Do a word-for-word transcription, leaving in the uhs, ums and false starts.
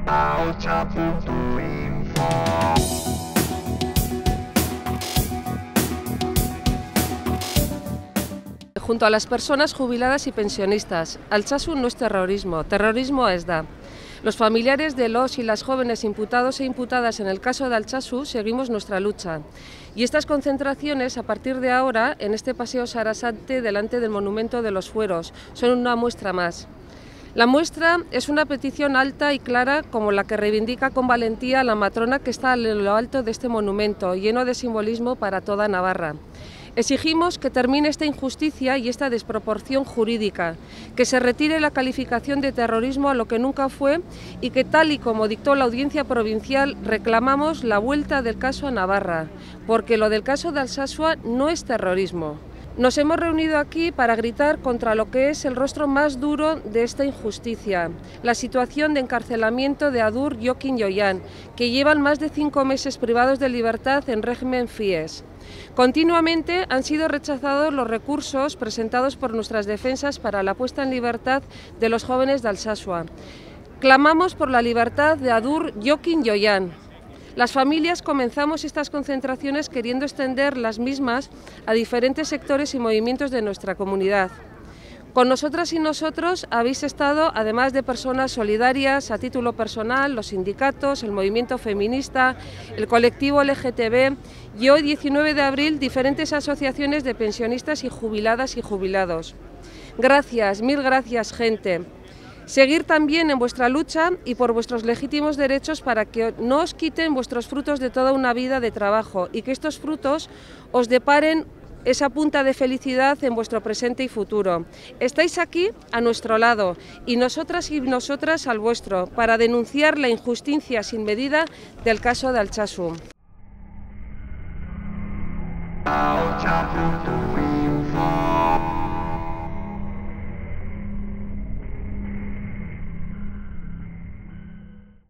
Aucha punto info. Junto a las personas jubiladas y pensionistas, Altsasu no es terrorismo, terrorismo es da. Los familiares de los y las jóvenes imputados e imputadas en el caso de Altsasu seguimos nuestra lucha. Y estas concentraciones, a partir de ahora, en este paseo Sarasate delante del Monumento de los Fueros, son una muestra más. La muestra es una petición alta y clara como la que reivindica con valentía la matrona que está en lo alto de este monumento, lleno de simbolismo para toda Navarra. Exigimos que termine esta injusticia y esta desproporción jurídica, que se retire la calificación de terrorismo a lo que nunca fue y que, tal y como dictó la Audiencia Provincial, reclamamos la vuelta del caso a Navarra, porque lo del caso de Altsasu no es terrorismo. Nos hemos reunido aquí para gritar contra lo que es el rostro más duro de esta injusticia, la situación de encarcelamiento de Adur Jokin y Ollán, que llevan más de cinco meses privados de libertad en régimen F I E S. Continuamente han sido rechazados los recursos presentados por nuestras defensas para la puesta en libertad de los jóvenes de Altsasu. Clamamos por la libertad de Adur Jokin y Ollán. Las familias comenzamos estas concentraciones queriendo extender las mismas a diferentes sectores y movimientos de nuestra comunidad. Con nosotras y nosotros habéis estado, además de personas solidarias a título personal, los sindicatos, el movimiento feminista, el colectivo L G T B y hoy, diecinueve de abril, diferentes asociaciones de pensionistas y jubiladas y jubilados. Gracias, mil gracias, gente. Seguir también en vuestra lucha y por vuestros legítimos derechos para que no os quiten vuestros frutos de toda una vida de trabajo y que estos frutos os deparen esa punta de felicidad en vuestro presente y futuro. Estáis aquí a nuestro lado y nosotras y nosotras al vuestro para denunciar la injusticia sin medida del caso de Altsasu. Aucha punto info.